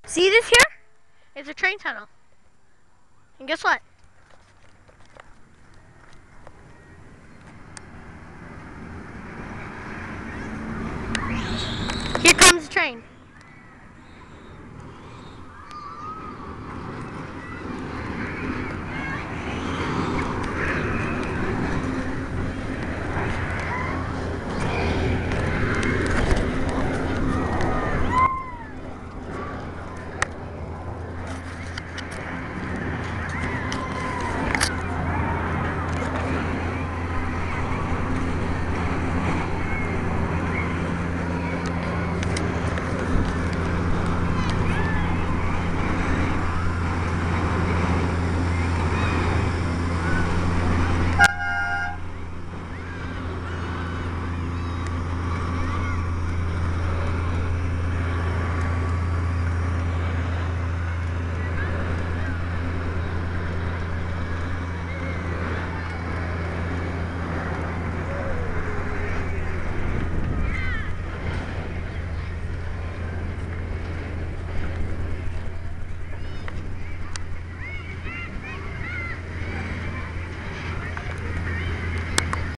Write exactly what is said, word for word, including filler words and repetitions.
See this here? It's a train tunnel. And guess what? Here comes the train.